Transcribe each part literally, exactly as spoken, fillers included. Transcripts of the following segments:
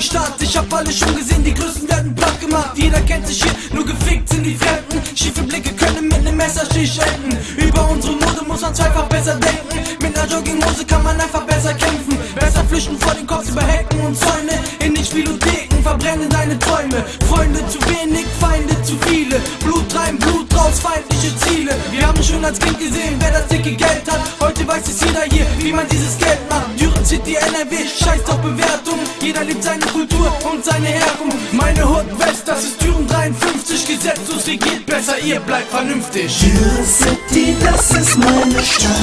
Staat. Ich hab alle schon gesehen, die Größten werden platt gemacht. Jeder kennt sich hier, nur gefickt sind die Fremden. Schiefe Blicke können mit nem Messerstich enden. Über unsere Mode muss man zweifach besser denken. Mit ner Jogginghose kann man einfach besser kämpfen. Besser flüchten vor den Cops über Hecken und Zäune. In den Spielotheken verbrennen deine Träume. Freunde zu wenig, Feinde zu viele. Blut rein, Blut raus, feindliche Ziele. Wir haben schon als Kind gesehen, wer das dicke Geld hat. Heute weiß es jeder hier, wie man dieses Geld macht. Düren City, N R W, scheiß auf Bewertung. Jeder liebt seine Kultur und seine Herkunft. Meine Hut West, das ist Düren dreiundfünfzig. Gesetzlos regiert besser, ihr bleibt vernünftig. Düren City, das ist meine Stadt.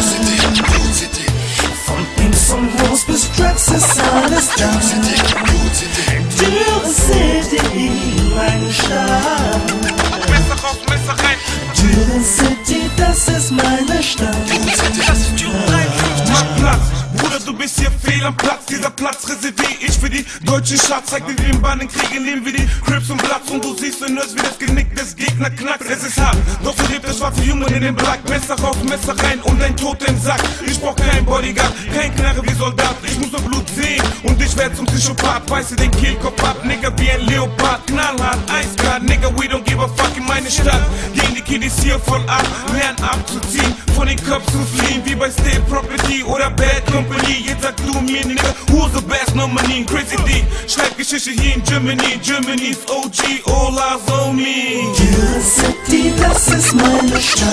Von Pinks und Rose bis Drugs ist alles da. Düren City, meine Stadt. Messer raus, Messer rein. Düren City, das ist meine Stadt. Das ist Düren dreiundfünfzig. Mach Platz, Bruder, du bist hier fehl am Platz. Dieser Platz reserviere ich für die deutschen Schatz. Zeig dir den Bahn, den Krieg, in dem wir die Crips und Bloods. Und du siehst in uns, wie das Genick des Gegner knackt. Es ist hart, doch so lebt der schwarze Junge in den Black. Messer raus, Messer rein und ein Tod im Sack. Ich brauch kein Bodyguard, kein Knarre wie Soldat. Ich muss nur Blut sehen und ich werd zum Psychopath. Weißt du den Kehlkopf ab, Nigga wie ein Leopard. Knallhart, eiskalt, Nigga, we don't give a fuck in meine Stadt. Gehen die Kiddies hier voll ab, lernen abzuziehen. Von den Cops zu fliehen, wie bei State Property oder Bad Company. Jetzt sag du mir, Nigga, who's the best nominee? Crazy D, schreib Geschichte hier in Germany. Germany's O G, all eyes on me. Düren City, das ist meine Stadt.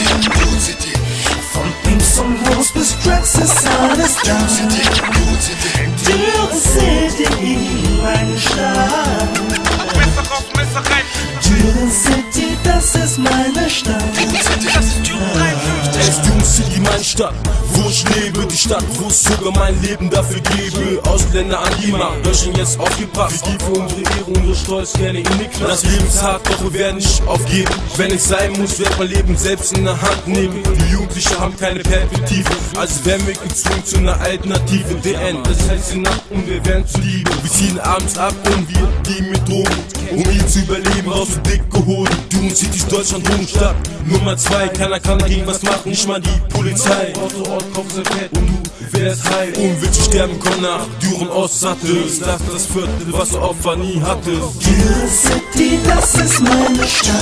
Von Pinks und Rose bis Drugs ist alles da. Düren City, meine Stadt. Messer raus, Messer rein. Düren City, das ist meine Stadt. Das ist Düren dreiundfünfzig. Es ist Düren City, meine Stadt, wo ich lebe. Die Stadt, wo ich sogar mein Leben dafür gebe. Ausländer an die Macht, Deutschland jetzt aufgepasst. Wir geben für unsere Ehre, unsere Stolz gerne in die Klasse. Das Leben ist hart, doch wir werden nicht aufgeben. Wenn es sein muss, wird mein Leben selbst in der Hand nehmen. Die Jugendlichen haben keine Perspektive, also werden wir gezwungen zu einer Alternative. D N, das heißt die Nacht und wir werden zu lieben. Wir ziehen abends ab und wir gehen mit Drogen, um hier zu überleben, raus für dicke Hoden. Düren City ist Deutschland, Drogenstadt Nummer zwei. Keiner kann dagegen was machen, nicht mal die Polizei. Ort zu Ort kaufst ein Fett und du wärst high. Und willst du sterben, komm nach Düren aus Satte. Ist das das Viertel, was du Opfer nie hattest? Düren City, das ist meine Stadt.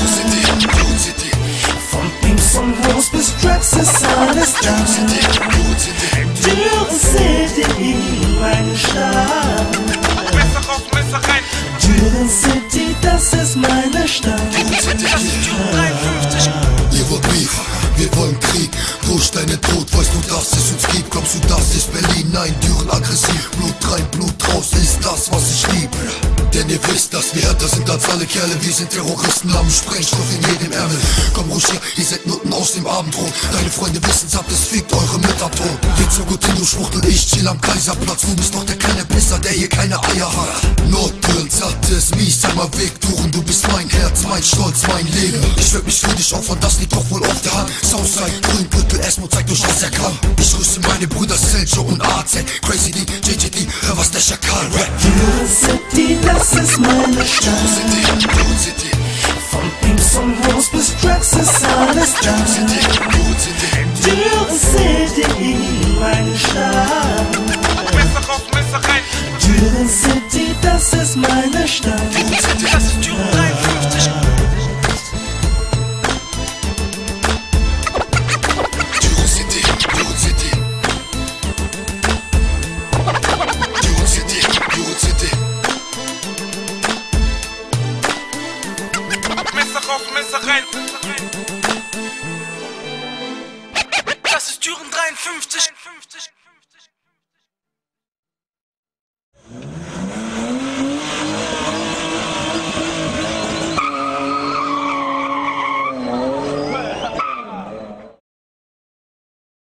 Von Pinks und Rose bis Drugs ist alles da. Düren City, meine Stadt. Messer raus, Messer rein. Düren City, das ist meine Stadt. Das ist Düren dreiundfünfzig. Ihr wollt Beef, wir wollen Krieg. Durch deinen Tod weißt du, dass es uns gibt. Kommst du, das ist Berlin, nein, Düren aggressiv. Blut rein, Blut raus ist das, was ich lieb. Denn ihr wisst, dass wir härter sind als alle Kerle. Wir sind Terroristen, haben Sprengstoff in jedem Ärmel. Komm ruhig her, ihr seid Nutten aus dem Abendrot. Deine Freunde wissen's, habt es fickt eure Mütter tot. Geht so gut hin, du Schwuchtel, ich chill am Kaiserplatz. Du bist doch der kleine Pisser, der hier keine Eier hat. Nordtüren, Zattes, mies, einmal weg, Duren. Du bist mein Herz, mein Stolz, mein Leben. Ich würd mich für dich opfern, das liegt doch wohl auf der Hand. Southside, Grünbüttel, Esmo zeigt euch, was er kann. Ich grüße meine Brüder Seljo und A Z. Crazy D, J J D, hör was der Schakal rap. Düren City, das ist meine Stadt. Von Pinks und Rose bis Drugs ist alles da. Düren City, meine Stadt. Messer raus, Messer rein. Düren City, das ist meine Stadt. Das ist Düren dreiundfünfzig. Düren City, Düren City. Düren City, Düren City. Messer raus, Messer rein. Das ist Düren dreiundfünfzig.